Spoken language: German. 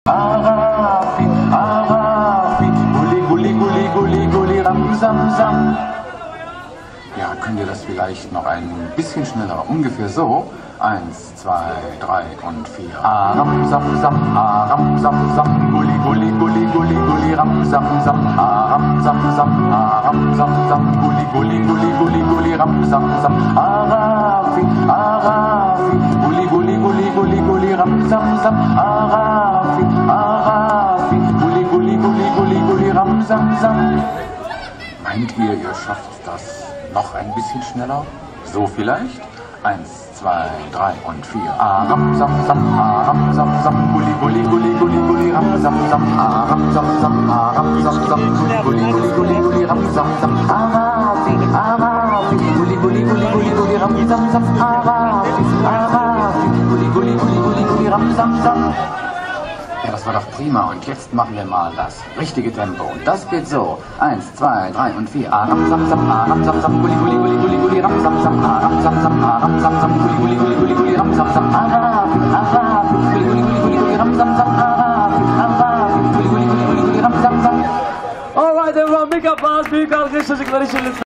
Arafi, Arafi, Gulli, Gulli, Gulli, Gulli, Gulli, Ram, Sam, Sam. Ja, könnt ihr das vielleicht noch ein bisschen schneller? Ungefähr so. 1, 2, 3 und 4. Aram, Sam, Sam, Aram, Sam, Sam, Gulli, Gulli, Gulli, Gulli, Gulli, Ram, Sam, Sam, Aram, Sam, Sam, Aram, Sam, Sam, Gulli, Gulli, Gulli, Gulli, Gulli, Ram, Sam, Sam, Arafi, Arafi, Gulli, Gulli, Gulli, Gulli, Gulli, Ram, Sam, Sam, Arafi, Arafi, Gulli, Gulli, Gulli, Gulli, Gulli, Ram, Sam, Sam. Meint ihr schafft das noch ein bisschen schneller? So vielleicht? 1, 2, 3 und 4. Aram, Sam, Sam, Aram, Sam, Sam, Gulli, Gulli, Gulli, Gulli, Gulli, Ram, Sam, Sam, Aram, Sam, Sam, Aram, Sam, Sam, Gulli, Gulli, Gulli, Gulli, Ram, Sam, Sam, Arafi, Arafi, Gulli, Gulli, Gulli, Gulli, Gulli, Ram, Sam, Sam, Arafi, Arafi, Gulli, Gulli, Gulli, Gulli, Gulli, Ram, Sam, Sam. Ja, das war doch prima. Und jetzt machen wir mal das richtige Tempo. Und das geht so. 1, 2, 3 und 4. Aram, Sam, Sam, Aram, Sam, Sam, Gulli, Gulli, Gulli, Gulli, Gulli, Ram, Sam, Sam, Aram, Sam, Sam, Aram, Sam, Sam, Gulli, Gulli, Gulli, Gulli, Gulli, Ram, Sam, Sam, Arafi, Arafi, Gulli, Gulli, Gulli, Gulli, Gulli, Ram, Sam, Sam, Arafi, Arafi, Gulli, Gulli, Gulli, Gulli, Gulli, Ram, Sam, Sam. All right, everyone, big applause, big applause.